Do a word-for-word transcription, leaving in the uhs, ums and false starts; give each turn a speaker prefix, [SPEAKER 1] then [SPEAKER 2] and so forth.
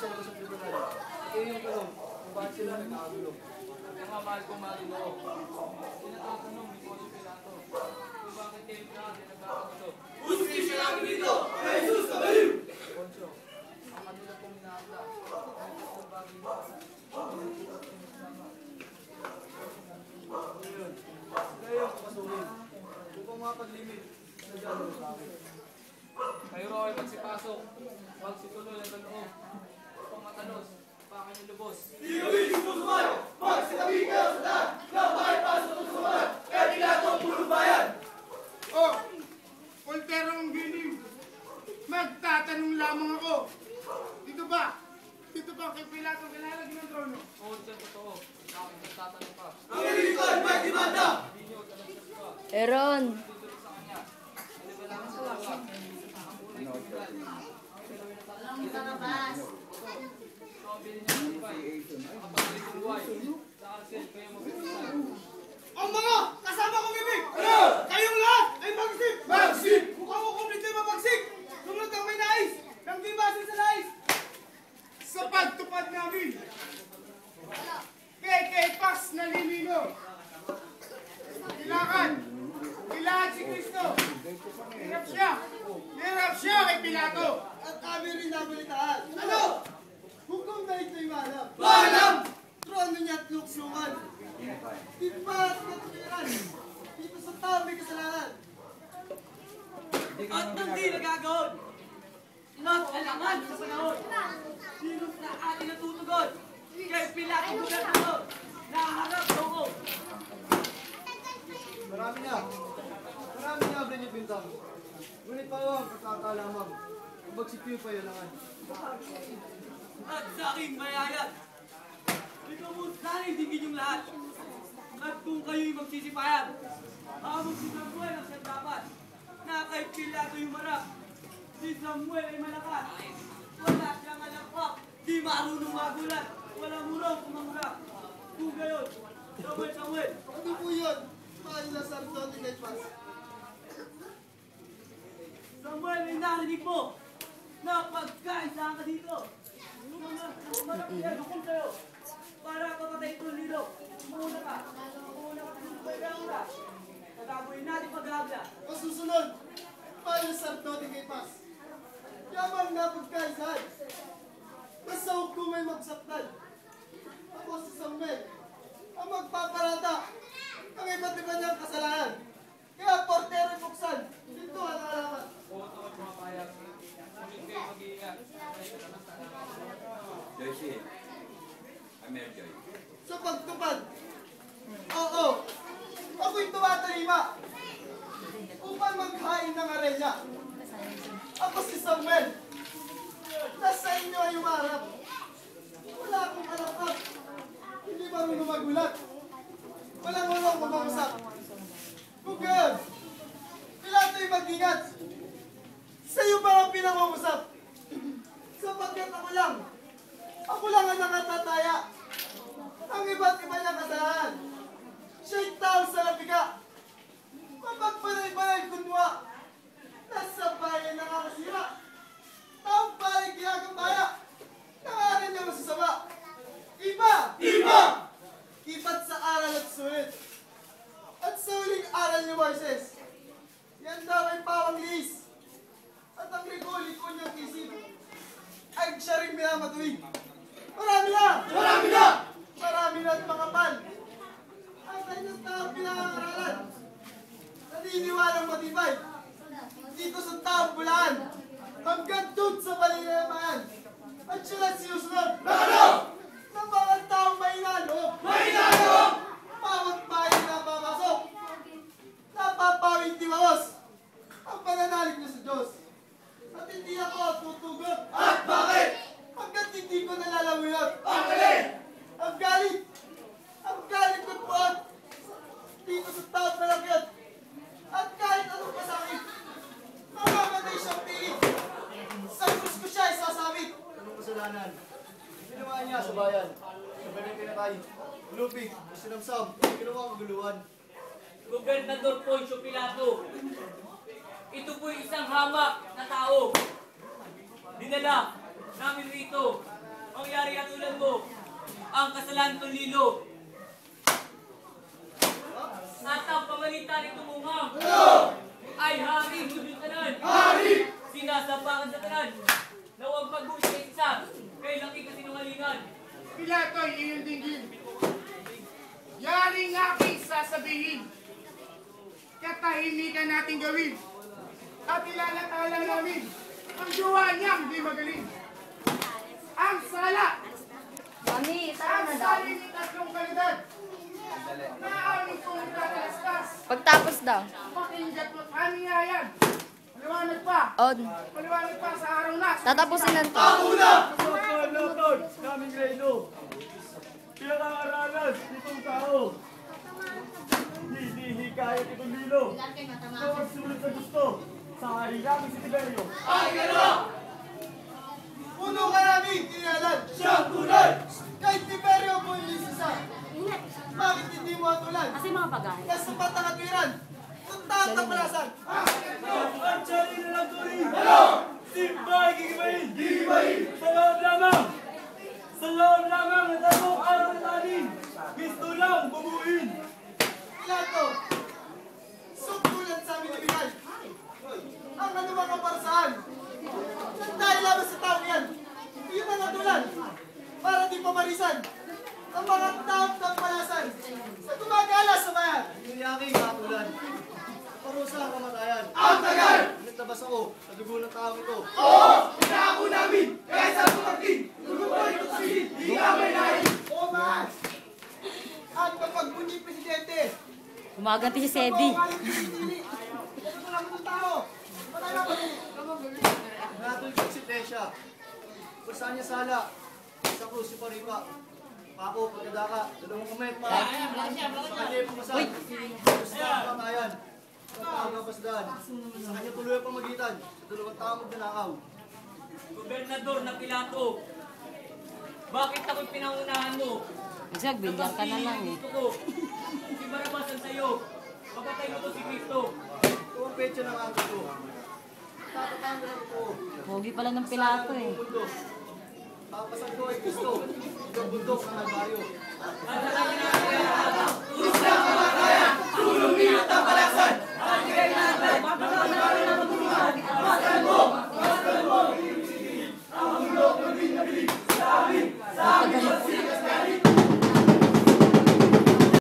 [SPEAKER 1] sa labas ng tribunal. Kayo yung tanong, kung bakit sila nagkakagulo.
[SPEAKER 2] Kaya nga mahal kong Marino, tinatatanong ni Poncio Pilato, kung bakit kayo lahat ay nagkakagulo.
[SPEAKER 3] Justisya namin dito! Kay Jesus kabaliw!
[SPEAKER 2] Poncio, ang kanila pong inaanda, ay isang bagay na
[SPEAKER 1] Ngayon, kayo yung papasukin. Upang makapag-limit sa dialogue sa akin.
[SPEAKER 2] kayo raw ay magsipasok, magsituloy ang loob, upang matanos, pakin yung lubos.
[SPEAKER 3] Di kami susuman! Magsitabi kayo sa daan! Na makipasok ng suman! Kaya Pilato ang pulong bayan!
[SPEAKER 4] Oh, Voltero ang giling. Magtatanong lamang ako. Dito ba? Dito ba kay Pilato kinalagyan ng trono?
[SPEAKER 2] Oo, siya totoo. Bakit nagtatanong pa?
[SPEAKER 3] Ang nililipad may demanda!
[SPEAKER 2] Hindi nyo tanong siya pa.
[SPEAKER 5] Aaron.
[SPEAKER 2] Tutuloy sa kanya. Hindi ba lang sa lawa? Ang unay kriminal. Ang talabas. So, ang bilhin niya ng ibay. Makapagpalit ng buhay. Sa arsel, kayo magpipisan.
[SPEAKER 4] Ang mga kasama kong ibig!
[SPEAKER 3] Ano?
[SPEAKER 4] Kayong lahat ay magsip!
[SPEAKER 3] Magsip!
[SPEAKER 4] Mukhang kukumplit ay mapagsik! Sumunod ang may nais! Nang di basin sa nais! Sa pagtupad namin! Kay kay Pas na limino! Kailangan! Kailangan si Kristo! Hirap siya! Hirap siya kay Pilato!
[SPEAKER 1] At kami rin nabalitaan.
[SPEAKER 4] Ano?
[SPEAKER 1] Hukom na ito'y malam.
[SPEAKER 3] Maalam!
[SPEAKER 1] Trono niya at luksungan. Di ba at katuliran? Dito sa tao may kasalanan.
[SPEAKER 6] At nang di nagagawad, not alangan sa panahon, sinong na ating natutugod, kay Pilato Gobernador, naharap loob.
[SPEAKER 1] Marami na. Marami na abrin yung bintang. Ngunit pa ang pagkakalamang. Kung magsipyo pa yun langan.
[SPEAKER 6] At sa aking mayayat, ikamustahin din inyong lahat. At kung kayo'y magsisipayan, hamon si Samuel ang siyang dapat, na kay Pilato yung marap. Si Samuel ay malakas. Wala siyang alakpak, di marunong magulat. Walang muraw kung mamurap. Kung gayon, Samuel, Samuel.
[SPEAKER 1] Ano po yun? Mahal na sardote kay Pas.
[SPEAKER 6] Samuel, ay narinig mo na pagkaisahan ka dito. Marap yan, hukom sa'yo. Para papatay itong lilo. Umuna ka. Umuna ka sa pagkaisahan ka. Kagabuhin natin pag-habla.
[SPEAKER 1] Ang susunod, mahal na sardote kay Pas. Yaman na pagkaisahan. Basta hukom ay magsaktan. Ako si Samuel, ang magpaparata ang iba't iba niyang kasalanan. Kaya portero buksan, dito ang alaman.
[SPEAKER 2] Oo, ito ay pumapayag. Ngunit kayo mag-iingat.
[SPEAKER 7] Joyce, I'm here, Joy.
[SPEAKER 1] Sa pagtupad, oo, ako'y tumatalima upang maghain ng arenya. Ako si Samuel, nasa inyo ay umarap. Wala akong alakap, hindi marunong magulat. Walang walong kumangusap. Kung gayon, Pilato'y mag-ingat. Sa'yo ba ang pinangungusap? Sapagkat ako lang, ako lang ang nakatataya. Ang iba't iba niyang kasalanan. Siya'y tao sa labiga. Mapagpanay-panay kunwa. Nasa bayan nakakasira. Taong bayan ginagambaya. Nangaran niya masasama. Iba!
[SPEAKER 3] Iba!
[SPEAKER 1] Iba't sa aral at sulit. At sa huling aral ni Moises, yan daw ay pawang liis. At ang liko-liko niyang isip ay siya rin minamatuwid. Marami na!
[SPEAKER 3] Marami na!
[SPEAKER 1] Marami na at makapal. Ang kanyang taong pinangangaralan. Naniniwalang matibay. Dito sa taong bulaan. Hanggang doon sa balinayamaan. At siya lang sinusunod.
[SPEAKER 3] Na ano?
[SPEAKER 1] Ng mga taong may inaloob.
[SPEAKER 3] May inaloob!
[SPEAKER 1] Bawat bayan na papasok. Napapawing tiwaos. Ang pananalig niya sa Diyos. At hindi ako tutugot.
[SPEAKER 3] At bakit?
[SPEAKER 1] Hanggat hindi ko nalalawinat.
[SPEAKER 3] Ang galing!
[SPEAKER 1] Ang galit. Ang galit ko po. Dito sa taong nalagyat. At kahit anong kasakit. Mamamatay siyang pilit. Sa krus ko siya isasabit. Anong kasalanan? Ginawa niya sa bayan. Sa bayan pinatay. Lupig. Sinamsam. Ginawa kaguluhan.
[SPEAKER 6] Gobernador Poncio Pilato, ito po'y isang hamak na tao. Dinala namin rito mangyari at tulad mo. Ang kasalanan ng lilo. At ang pamalitan nito mumang ay hari ng tanan.
[SPEAKER 3] Hari!
[SPEAKER 6] Sinasapakan sa tanan na huwag pag-uwi sa isa kay laki kasinungalingan.
[SPEAKER 4] Pilato ay iyong dinggin. Yaring aking sasabihin. Katahimikan natin gawin. At ilalatahala namin ang jowa niyang di magaling. Ang sala.
[SPEAKER 5] Mami,
[SPEAKER 4] Ang
[SPEAKER 5] tara na daw.
[SPEAKER 4] sali ni tatlong kalidad. Na aming kong tatalastas.
[SPEAKER 5] Pagtapos daw.
[SPEAKER 4] Pakinggat mo't aniyayan. Paliwanag pa.
[SPEAKER 5] On.
[SPEAKER 4] Paliwanag pa sa araw na.
[SPEAKER 5] Tatapusin na to.
[SPEAKER 3] Ang una!
[SPEAKER 2] Pagkakalatan naming reino. Pinakangaralan nitong tao. Hindi hikayat itong lilo. Na magsulot sa gusto sa hari namin si Tiberio.
[SPEAKER 3] Ay gala!
[SPEAKER 1] Puno ka namin, kinalan.
[SPEAKER 3] Siyang tunay!
[SPEAKER 1] Kahit Tiberio mo yung isa. Bakit hindi mo atulan?
[SPEAKER 5] Kasi mga pagay.
[SPEAKER 1] Kasapat ang katwiran. Kung tatapalasan.
[SPEAKER 2] Ang tsari na lang tuloy.
[SPEAKER 3] Ano?
[SPEAKER 2] Simba ay gigibahin.
[SPEAKER 3] Gigibahin!
[SPEAKER 2] Sa loob lamang. Sa loob lamang ng dalawang araw na tanin. Gusto lang bubuin.
[SPEAKER 1] Pilato, sukulan sa aming ibigay. Ang anumang kaparasaan. Dahil laban sa taong yan, yun ang atulan. Para di pamarisan ang mga taong palasan sa gumagala sa bayan.
[SPEAKER 8] Yung yaking katulan. Parusa ang kamatayan.
[SPEAKER 3] Ang tagal!
[SPEAKER 8] Nagtabas ako sa dugo ng tao ito.
[SPEAKER 3] Oo! Pinako namin! Kaya sa pagkakin! Tuluboy ito sa higit! Di ka may nahin!
[SPEAKER 1] O mas! At kapag bunyi presidente,
[SPEAKER 5] Gumaganti si Sedi.
[SPEAKER 1] ito lang ng tao. Patay na
[SPEAKER 8] Natulog si Tesha. Pulsaan niya sala. Sa krus si Paripa. Pako, pagkadaka. Dalawang kumet pa. Sa kanya yung pumasal. Gusto ang kamatayan. Sa tao ng pasdaan. Sa kanya tuloy ang pamagitan. Sa dalawang tao magnanakaw.
[SPEAKER 6] Gobernador na Pilato, bakit ako'y pinangunahan mo?
[SPEAKER 5] Isag, bigyan ka na lang eh.
[SPEAKER 6] Gusto ko, si Barabas ang sayo. Papatay mo to si Cristo.
[SPEAKER 8] Ito ang petsa ng angka ko. Tatatang na ito.
[SPEAKER 5] Pogi pala ng Pilato eh.
[SPEAKER 8] Mundo. Papasan ko ay Kristo. Ito ang bundok ng Albayo.
[SPEAKER 6] At sa kanya na